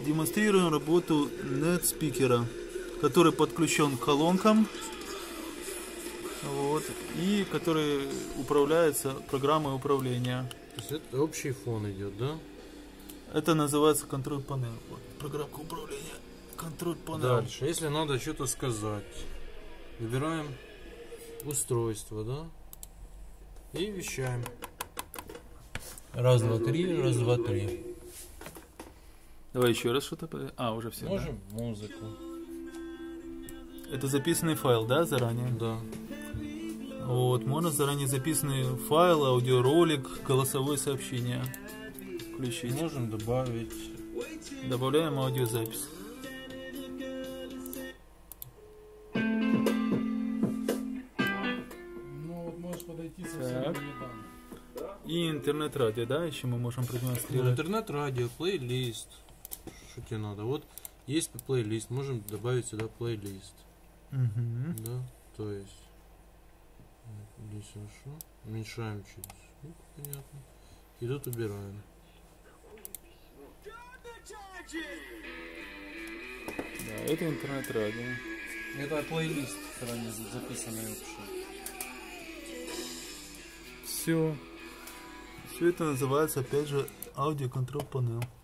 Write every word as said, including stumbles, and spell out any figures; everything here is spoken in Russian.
Демонстрируем работу NetSpeaker, который подключен к колонкам, вот, и который управляется программой управления. То есть это общий фон идет, да? Это называется контроль панель. Вот, программка управления. Контроль панель. Дальше, если надо что-то сказать, выбираем устройство, да? И вещаем. Раз, два, три, раз, два, три. Давай еще раз что-то. А, уже все. Можем, да? Музыку. Это записанный файл, да, заранее? Да. Вот, можно заранее записанный файл, аудиоролик, голосовое сообщение включить. Можем добавить. Добавляем аудиозапись. Ну вот можешь подойти со всеми там. И интернет-радио, да, еще мы можем продемонстрировать. Ну, интернет-радио, плейлист. Что тебе надо? Вот есть плейлист, можем добавить сюда плейлист. Угу. Да, то есть здесь хорошо. Уменьшаем через звук, понятно. И тут убираем. Да, это интернет-радио. Это плейлист заранее записанный общий. Все. Все это называется, опять же, аудиоконтроль панель.